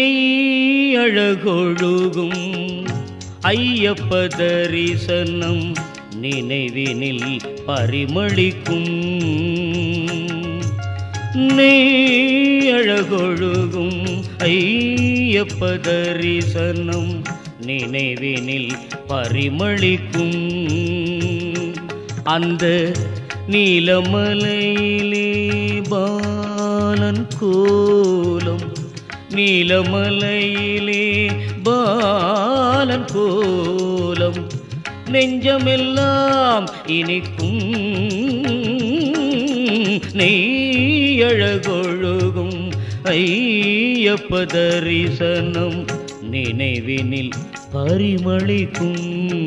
நெய் அழகொழுகும் ஐயப்ப தரிசனம் நினைவினில் பரிமளிக்கும். நெய் அழகொழுகும் ஐயப்ப தரிசனம் நினைவினில் பரிமளிக்கும். அந்த நீலமலையிலே பாலன் கோலம், நீலமலையிலே பாலன் கோலம் நெஞ்சமெல்லாம் இனிக்கும். நெய்யழகொழுகும் ஐயப்ப தரிசனம் நினைவினில் பரிமளிக்கும்.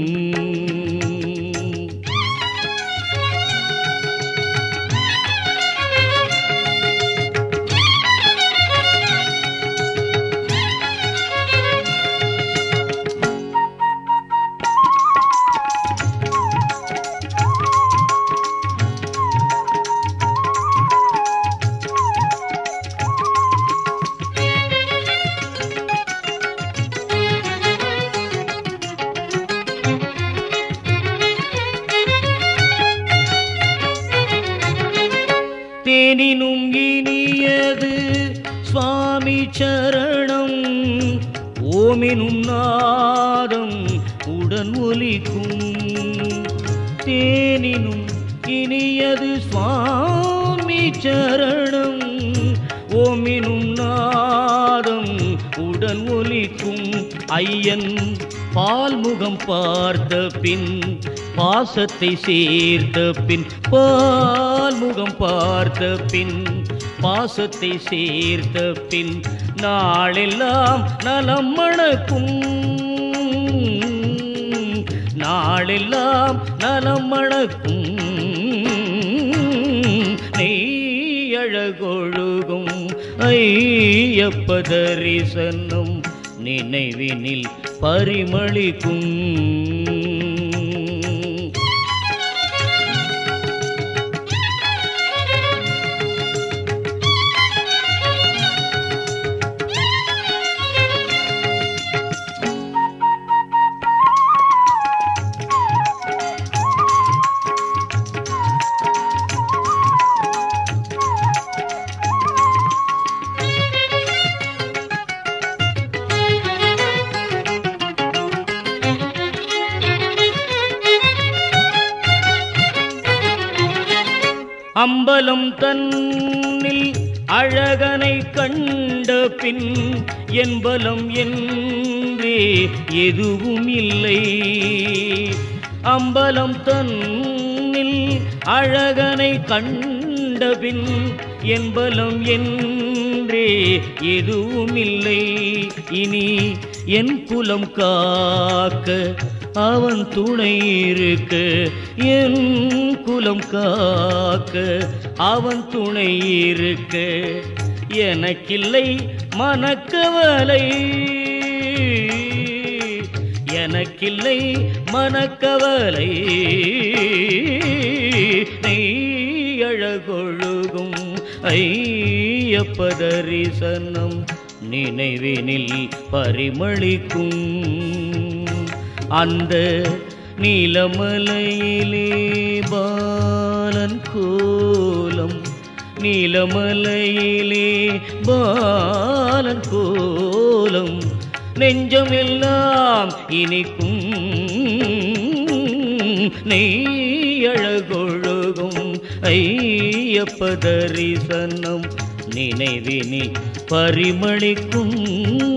தேனினும் இனியது சுவாமி சரணம், ஓமெனும் நாதம் உடன் ஒலிக்கும். தேனினும் இனியது சுவாமி சரணம், ஓமெனும் நாதம் உடன் ஒலிக்கும். ஐயன் பால்முகம் பார்த்த பின் பாசத்தை சேர்த்த பின், பால்முகம் பார்த்த பின் பாசத்தை சேர்த்த பின் நாளெல்லாம் நலம் மணக்கும். நாளெல்லாம் நலம் மணக்கும். நெய்யழகொழுகும் ஐயப்ப தரிசனம் நினைவினில் பரிமளிக்கும். அம்பலம் தன்னில் அழகனை கண்ட பின் என்பலம் என்றே எதுவும் இல்லை. அம்பலம் தன்னில் அழகனை கண்ட பின் என்பலம் என்றே எதுவும் இல்லை. இனி என் குலம் காக்க அவன் துணை இருக்க, என் குலம் காக்க அவன் துணை இருக்க, எனக்கில்லை மனக்கவலை, எனக்கில்லை மனக்கவலை. நெய்யழகொழுகும் ஐயப்ப தரிசனம் நினைவினில் பரிமளிக்கும். அந்த நீலமலையிலே பாலன் கோலம், நீலமலையிலே பாலன் கோலம் நெஞ்சமெல்லாம் இனிக்கும். நெய்யழகொழுகும் ஐயப்ப தரிசனம் நினைவினில் பரிமளிக்கும்.